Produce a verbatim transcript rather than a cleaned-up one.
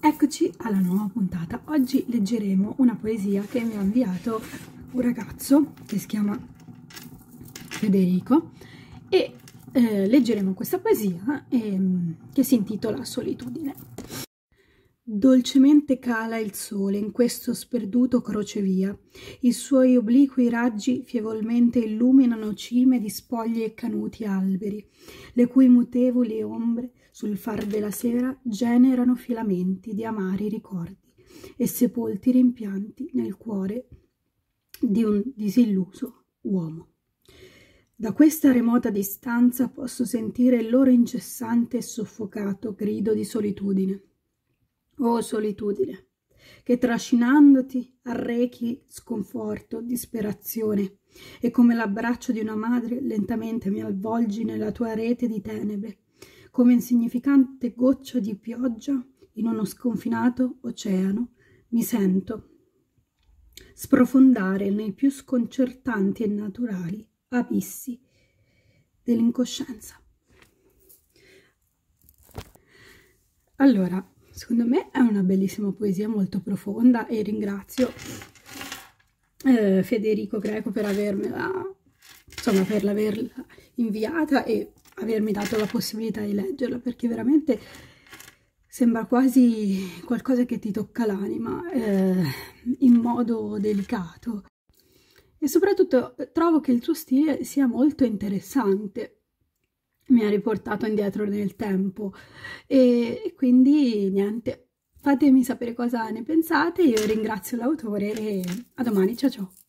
Eccoci alla nuova puntata. Oggi leggeremo una poesia che mi ha inviato un ragazzo che si chiama Federico e eh, leggeremo questa poesia eh, che si intitola Solitudine. Dolcemente cala il sole in questo sperduto crocevia, i suoi obliqui raggi fievolmente illuminano cime di spogli e canuti alberi, le cui mutevoli ombre sul far della sera generano filamenti di amari ricordi e sepolti rimpianti nel cuore di un disilluso uomo. Da questa remota distanza posso sentire il loro incessante e soffocato grido di solitudine. Oh solitudine, che trascinandoti arrechi sconforto, disperazione, e come l'abbraccio di una madre lentamente mi avvolgi nella tua rete di tenebre, come insignificante goccia di pioggia in uno sconfinato oceano, mi sento sprofondare nei più sconcertanti e naturali abissi dell'incoscienza. Allora, secondo me è una bellissima poesia molto profonda e ringrazio eh, Federico Greco per avermela, insomma, per l'averla inviata e avermi dato la possibilità di leggerla, perché veramente sembra quasi qualcosa che ti tocca l'anima eh, in modo delicato. E soprattutto trovo che il suo stile sia molto interessante. Mi ha riportato indietro nel tempo e quindi niente, fatemi sapere cosa ne pensate. Io ringrazio l'autore e a domani, ciao ciao.